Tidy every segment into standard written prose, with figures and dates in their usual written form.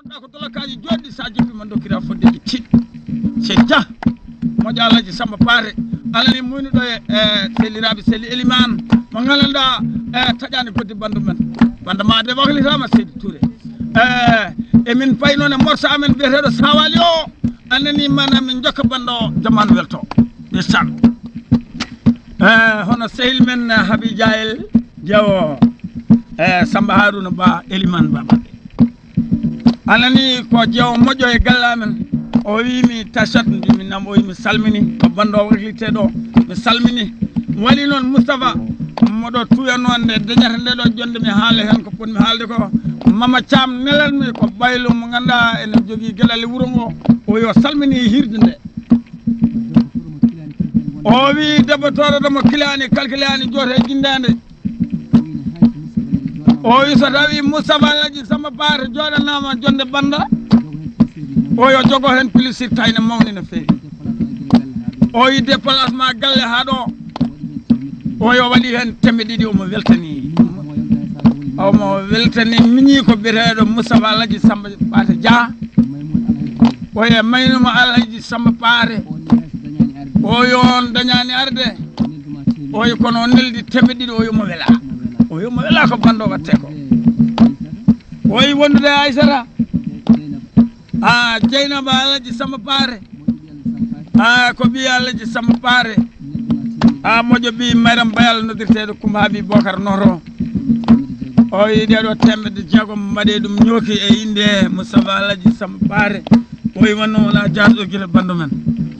ganduɗa ko dolakaji joɗɗi sa jippi man dokkira foddeji tiɗ cedja moƴo alaji Samba Paare alani muynuɗo e selliraɓe selli Elimane mo gandanɗa taƴani koddi bandu men banda ma de waklitama Seydi Touré emin payi noon e morsa amen biyeteɗo Sawali o annani mana min jokka bando jamanu welto ndeyssan hono sehil men Habi Diayel jewo Samba Harouna Ba Elimane Baba anani ko jewo moƴƴo e gallamen o wimi tachat mbimi nam o wimi salmini ko bando wakliteɗo mi salmini waɗi noon Moustapha moɗo tuya noon nde dañata nde ɗo jonde mi haala hen ko ponmi haalde ko Mama Thiam nelanmi ko baylo mo ganduɗa ene jogui gueɗal wuuro ngo o yo salmini hirde nde o wi debbo toroɗo mo kilani kalkilani joote jindade o wi so tawi Moustapha Alaji Samba Paare joɗanama jonde banda o yo jogo hen plaisir tayne mawni no fewi o yi déplacement galle ha ɗo o yo waɗi hen tembe ɗiɗi omo weltani miñi ko biyeteɗo Moustapha Alaji Samba Paate Dia o ye maynuma Alaji Samba Paare o yo on dañani arde o yi kono neldi tembe ɗiɗi o yomo wela ko bando watte ko o yi wondude Aissata Dieynaba Alaji Samba Paare ko ɓi Alaji Samba Paare moƴo ɓi Mayram Bayal noddirteɗo Coumba Habib Bocar Noro o yi ɗeɗo temedde jeegom mbaɗe ɗum ñooki e inde Moustapha Alaji Samba Paare o yi wonno wona jasɗo guila bandu men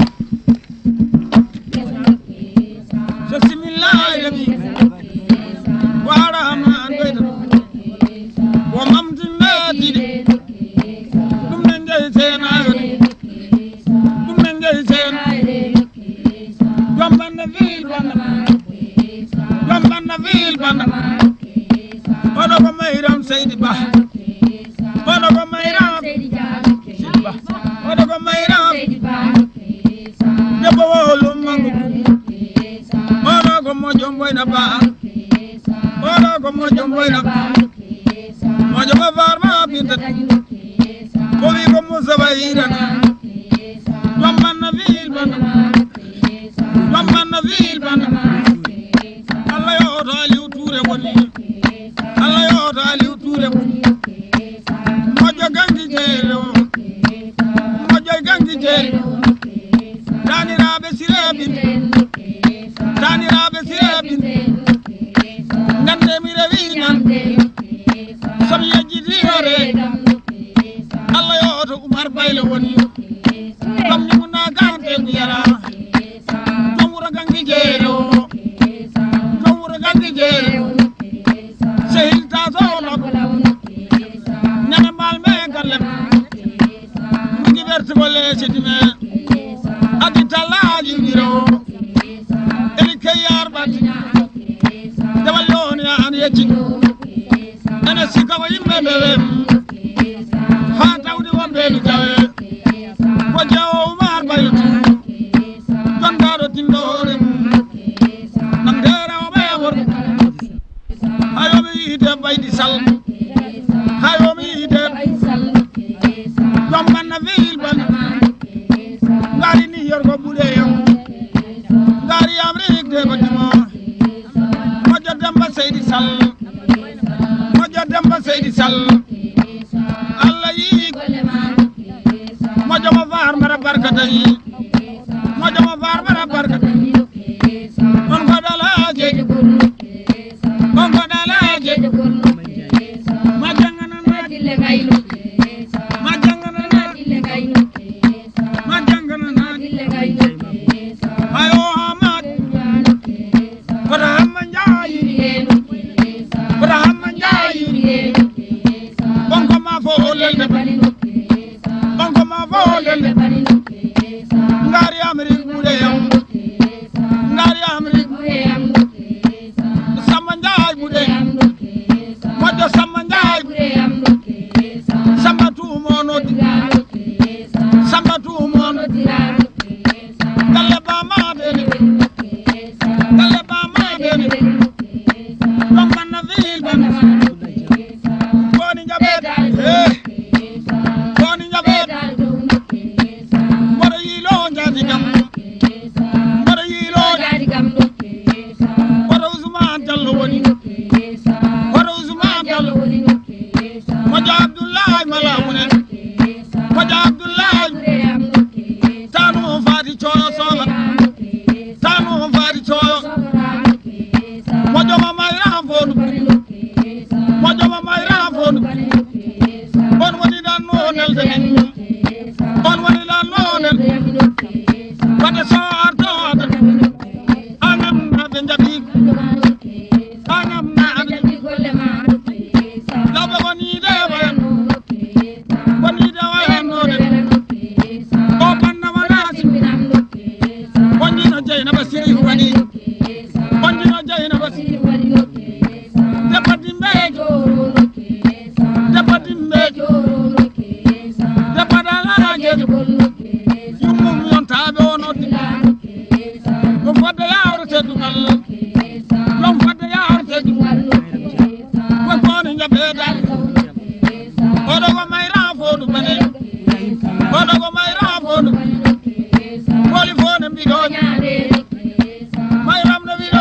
so simillahi rabi warama andoyta wo mamtinɗe diɗi ɗum ne jeeyi seenayode ɗum ne jeeyi seen jombanda wil banda oɗo ko Mayram Seydi Ba oɗo ko Mayram debbo wolum mangu oɗo ko moƴo Boyna Ba oɗo ko moƴo Boyna Ba moƴo ko farma binta o wi ko Moustapha hirana jommanna wil banda Allah yo oto Aliou Touré woni moƴƴo gangi jeeri taniraɓe sirebin gandemi rewi nan somi yejjiti hore Allah yo oto Oumar Bayle woni ɗum ñimuna gante mi yara jom wuro gangi jeeri sehil tasono ñanamal me gallem mugi wertugo leesidi me adi tallaji ɗiro eni keyyar ɓatti dewal yoni an yecci ene sikka ko yimɓe ɓewe ha tawdi wonɓeɓe jawe ko jewo Oumar Bayle jondaɗo tinɗore an ndera o ɓeya worɓe hayomi yiide Baydi Sall hayomi yiide jommanna wil banda ngari ni yorgo ɓuuɗe yam ngari Amérique de ko dimo moƴƴo Demba Seydi Sall Allah yi moƴƴo mo far mara barkatayi on ko ɗalaje ngari Amérique ɓuuɗe yam Samba Ndiaye ɓuuɗe moƴƴo Samba Ndiaye Samba tuumono galle bamaɓene ɗon manna wil bana woni jaɓede min on woni la nonen wade so artoɗo anam na ɓe jaɓi anam na aɓe lawɓe wonide wayan wonide wayannode o banna wanasi wonjino jeynaba siri waɗi wonjino jeynaba siri debbo dimbejo debbo dimbejo debbo dalajejo yummum yontaɓe wonode ɗum fodde yawrete ɗumal ɗum fodde yawrete ɗumal wokkoni jaɓeedal oɗo ko mayra foɗu bane oɗo ko mayra foɗu woli fone mbiɗoje mayram no wiɗo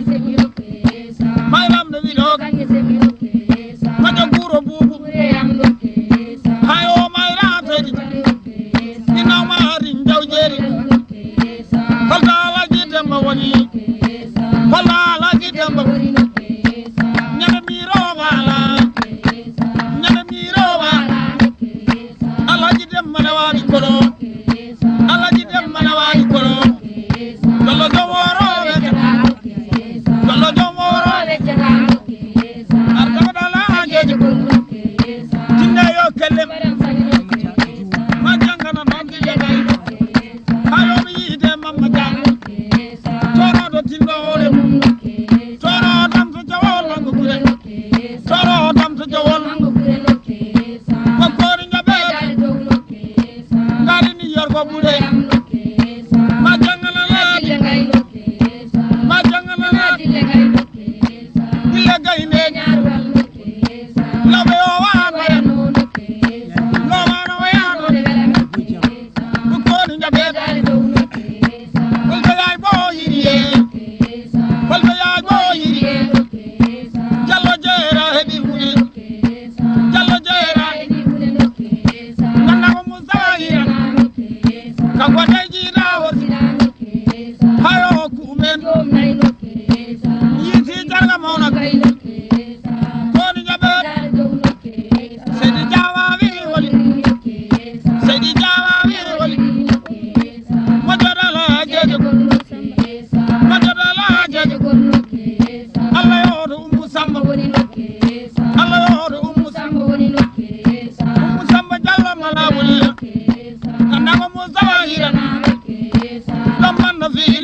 mayram no wiɗo maƴo guuro buubu hay o mayra tedi inawma harin jawjeeri holto alaji demba woni holto alaji demba ñande miroba ala ñande miroba alaji demba ne waɗi kolo alaji demba ne waɗi kolo gollo jom woroɓe gollo jom woroɓe artaɓaɗalajeje tinne yo kellem ma jangana noon jegay hayomi yiide mamma jang toroɗo tinɗo ore toro tam to jawol mango gure toro tam to jawol kokkori jaɓeɗe garini yorgo ɓuure ma jangana laaɓi ma jangana laaɓi ille gayneji lawɓe o wanoya lowano wayanode kokkori jaɓeɗe holto yaay bo yiriye holto yaay bo yiri jallo jeera heɓi huɗe jallo jeera gandako musawahira kanko tayjiɗawosi hayo kumen yiiti jarga mawna koni jaɓeɗe seydi jawawi woli seydi jawawi woli moƴƴoɗalajeje moƴƴoɗalajeje allah yoto ummu samba allah yoto ummu samba jallo malawolila gandako musawahira ɗon banno fiil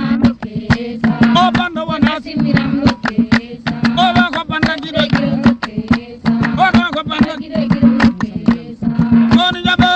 o bando wonasi o wa ko banda jiɗo o ɗon ko banda koni jaɓe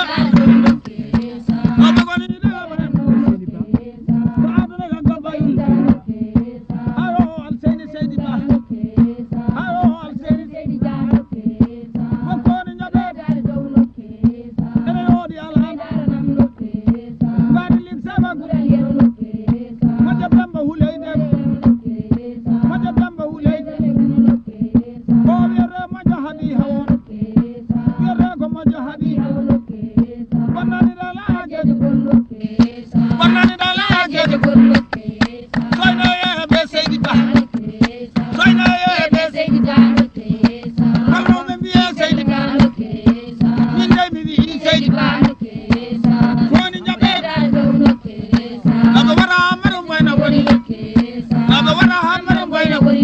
oɓe goni ɗeɓe ko aduna kan ko bayi hayo alseni seydi ba hayo alseni seydi ba kokkoni jaɓe ene yoɗi alama ngani lin sabagu moƴƴo bamba huleyde moƴƴo bamba huleyde o wiyete moƴƴo haaɗi hawon wiyete ko moƴƴo haaɗi bonnaniɗalajeje bonnaniɗalajeje soyno yeeɓe seydi ba soyno yeeɓe seydi ba holnoɓe mbiye seydi ba min de mi wii seydi ba woni jaɓeɗe laɓe waɗa hammaro boyna woni laɓe waɗa hammaro boyna woni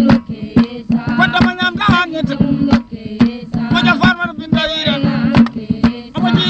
koddama ñamda hannete moƴo farmata binda wiren omo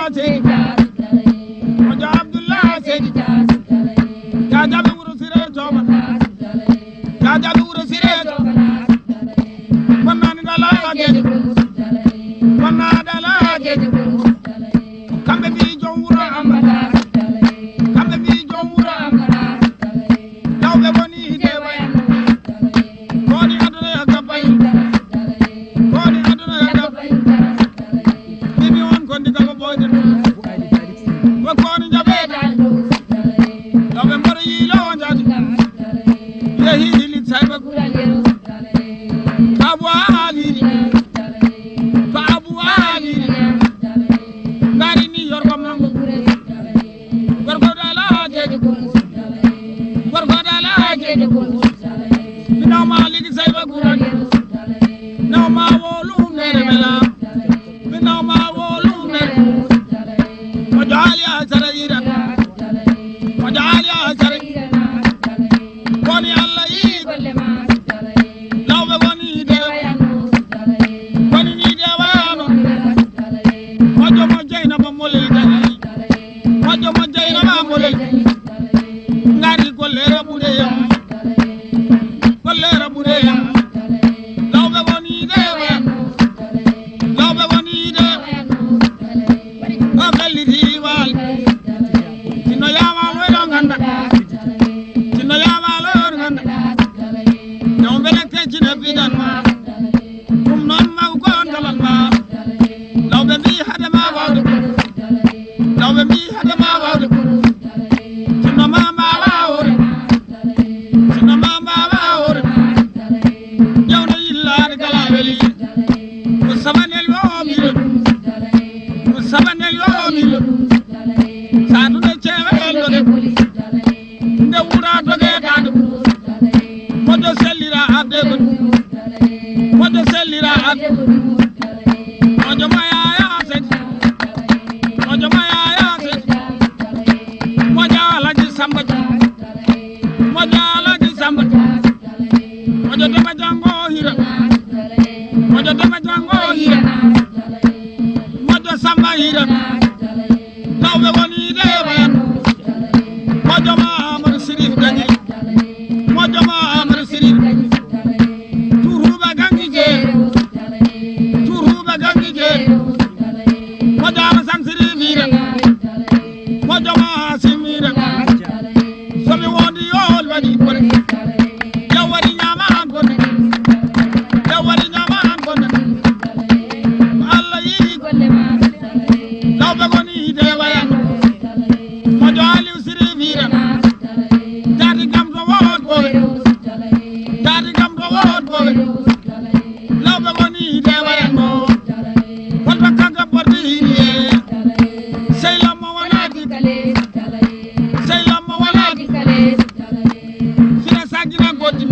Seydi mojo Abdullah Seydi jajaɓe wuro sire toba jajaɓe wuro sire bonnani dalajeji bonna dalajeji kamɓe mbi jom wuro amba kamɓe mbi jom wuro amba tawɓe woni hide wayan koni aduna ya gabbay koni aduna ya gabbay mimi won ko ndiga ko boyde ko koni jaɓeɗa tawɓe mboɗo yiilo jadi yehi hili sayba Abu Ali fa Abu Ali ngari ni yorgo mango gorgo dala jeje binaw ma ligi sayba guran naw ma wolu mere bela binaw ma wolu mere wajali asara ira wajali asara koni Allah yi lawbe woni de woni ni de wano mojo mo jeyna ba molel dali mojo mo jeyna ba molel ngari gollere bude yam lawbe woni de lawbe woni de o galli diwal tino yama lo nganda tino yama lo nganda no bele tejina bidan ma kum non ma ko dalal ma lawbe bi hada ma wawde lawbe bi hada ma wawde tino mama wawde tino mama wawde jawna yillade gala weli ko sabanel yo milo sadu de cewe doge nde wura doge dadu mojo sellira abde mojo sellira abde mojo maya ya set mojo maya ya set mojo alaji samba mojo alaji samba mojo dema jango hira mojo dema jango hira mojo samba hira tawbe woni de bayan mojo ma amar sirif gaji mojo ma amar sirif turuba gangi je mojo ama sam sirif hira mojo ma simira somi wondi yol wadi kore jawari nyama an kone Allah yi lawbe woni de bayan mojo aliou sirif hira dadi gam to wod boy lawbe woni de bayan mo wonta kanka bordi hiriye sey lammo wonadi sira sagina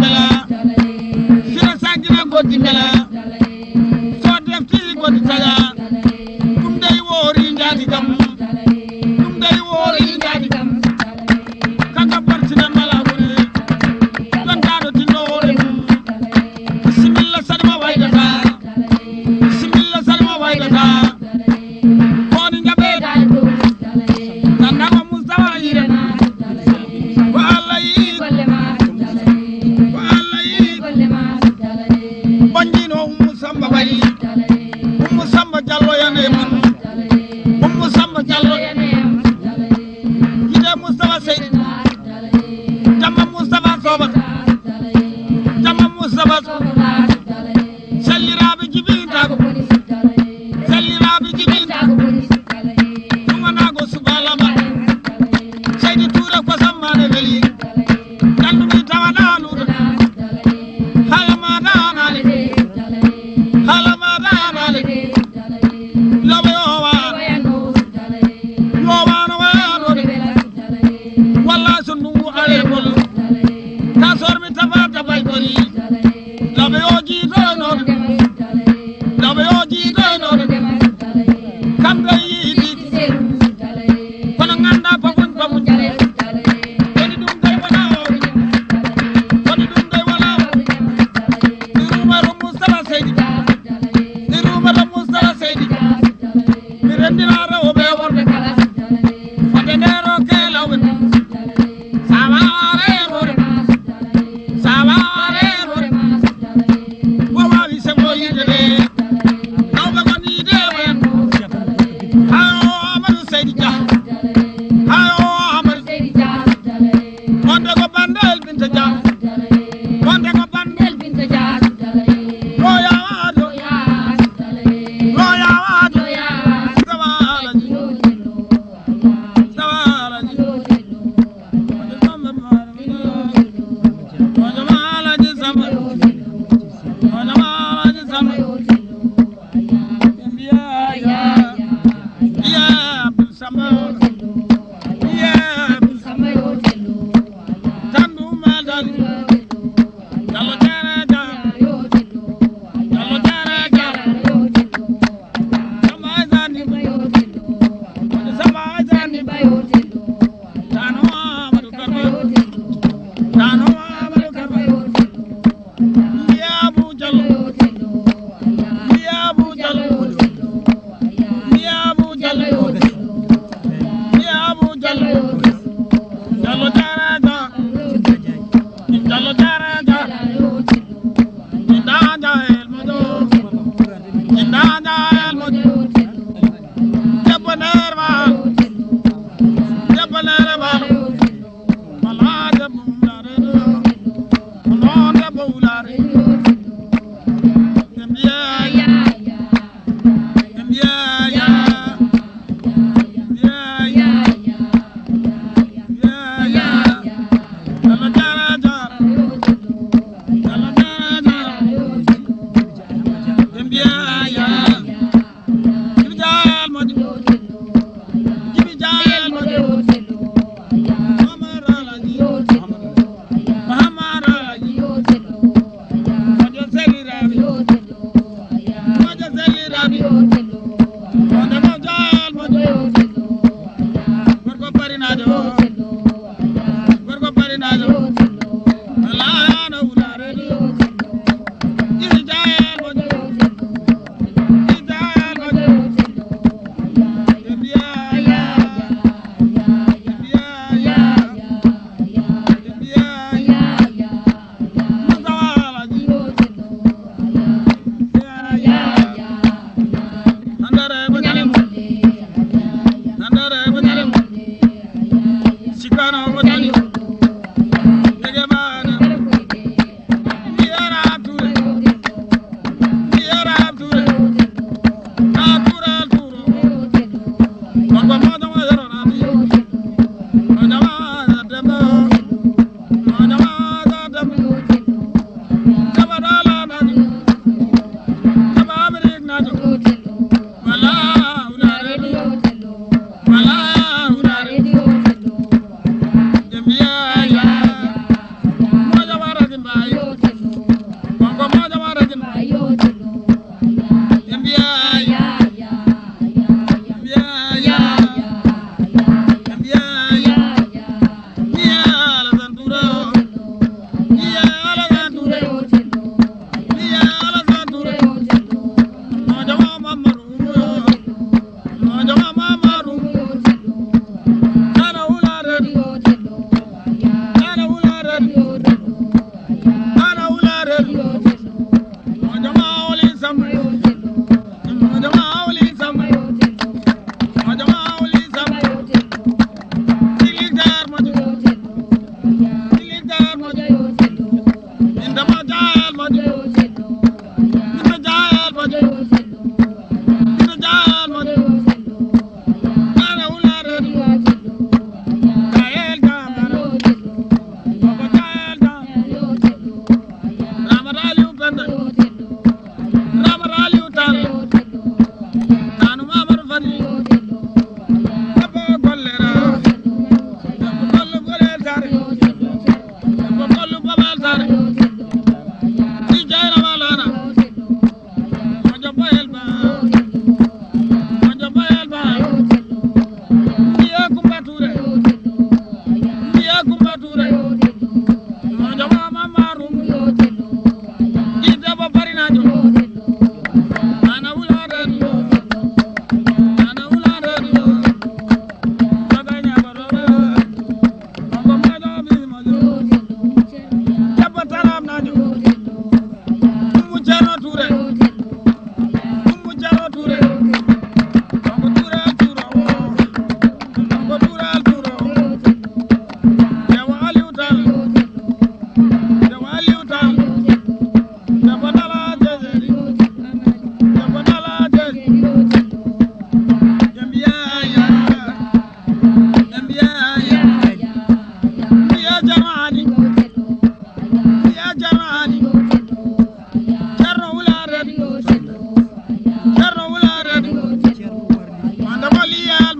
goddi mela so defti goddi taga ɗum dey wori jadi gam kanka bortinan mala ɓuri dontaɗo tinno wore mum bisimilla salma waydata koni jaɓeɗa nannama Mustafa hira ko Allah yi bonjino Ummu Samba bayi Ummu Samba Diallo yane man Ummu Samba Diallo jide Mustafa Seydi jamma Mustafa Soba selliraɓe jibintago ɗumanago subalama Seydi Touré ko sammane weli kandumi tawaɗa luuɗo halama danale loɓe yowano wayanode walla so ndungu are gol ta sormi tafata bay gori loɓe yo jiiɗoynoɗo kamɓe yiiɗi kono ganda pamuñ woni ɗum day wona oɗo ɗi rumaro Mustafa Seydi mi rendina rewoɓe won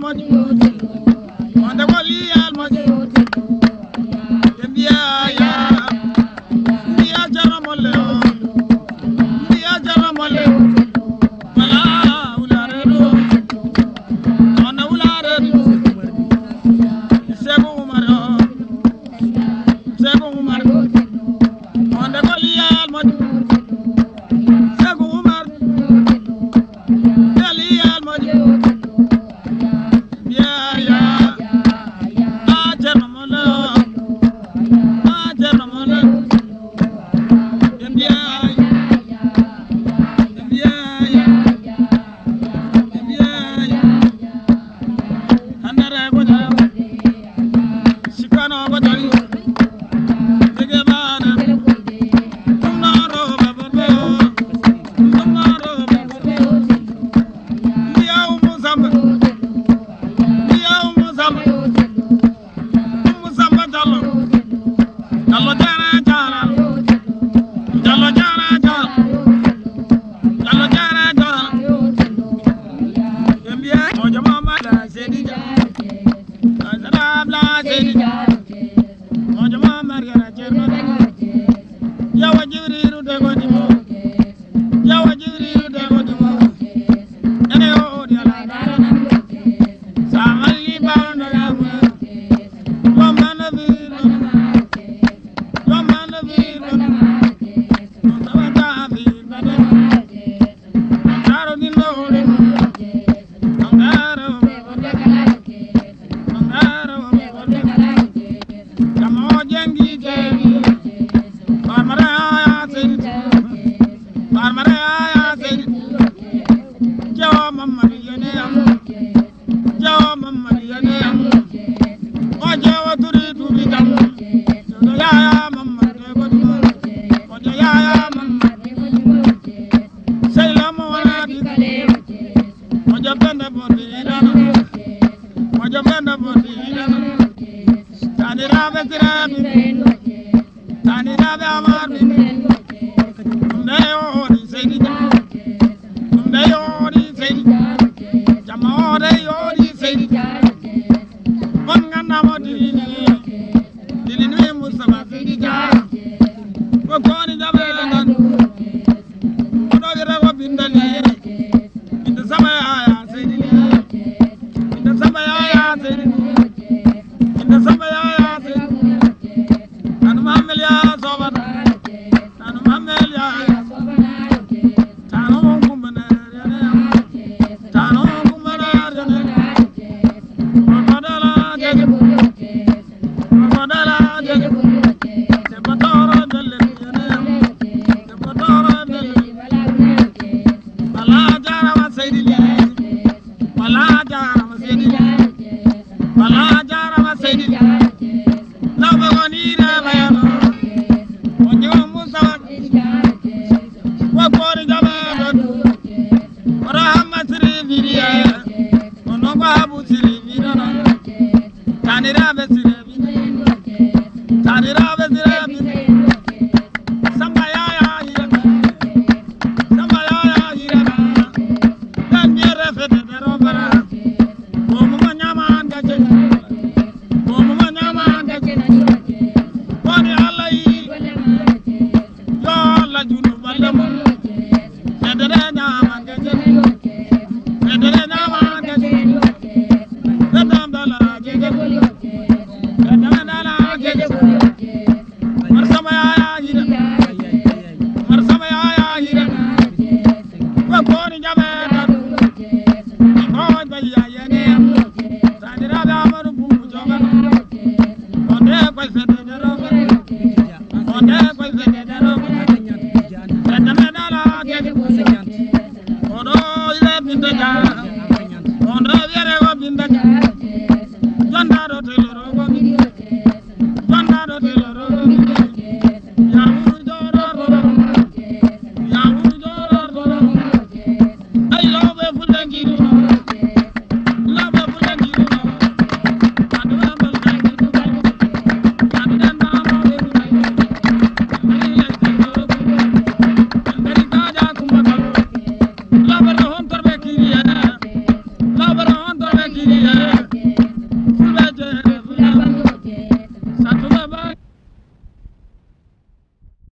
Binda